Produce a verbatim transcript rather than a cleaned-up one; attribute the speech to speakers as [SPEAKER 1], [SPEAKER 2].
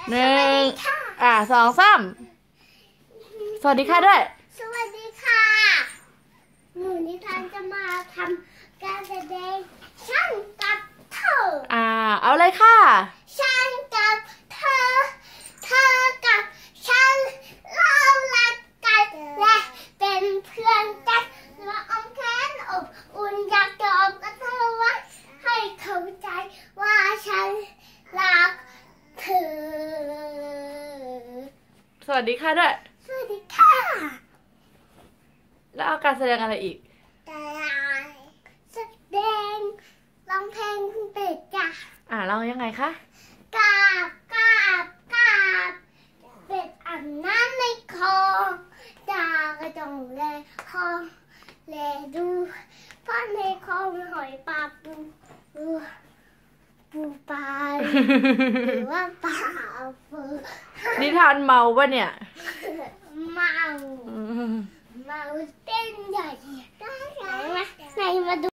[SPEAKER 1] หนึ่งอ่าสองสามสวัสดีค่ะด้วย
[SPEAKER 2] สวัสดีค่ะหนูนิทานจะมาทำการแสดงฉันกับเธอ
[SPEAKER 1] อ่าเอาเลยค่ะ
[SPEAKER 2] ฉันกับเธอเธอกับฉันเรารักกันและเป็นเพื่อนกันเราอ้อมแขนอบอุ่นอยากกอดกับเธอไว้ให้เข้าใจว่าฉันรักเธอ
[SPEAKER 1] สวัสดีค่ะด้วย
[SPEAKER 2] สวัสดีค่ะ
[SPEAKER 1] แล้วเอาการแสดงอะไรอีก
[SPEAKER 2] การแสดงร้องเพลงเป็ดจ้ะ
[SPEAKER 1] อ่าเรายังไงคะ
[SPEAKER 2] กาบกาบกาบเป็ดอาบน้ำในคลองจากระจงแลคลองแลดูเพราะในคลองมีหอยปลาปูปูปลาหรือว่าปลาปู
[SPEAKER 1] นิทานเมาปะเนี่ย
[SPEAKER 2] เมาเมาเต้นใหญ่ได้ไหมไหนมาดู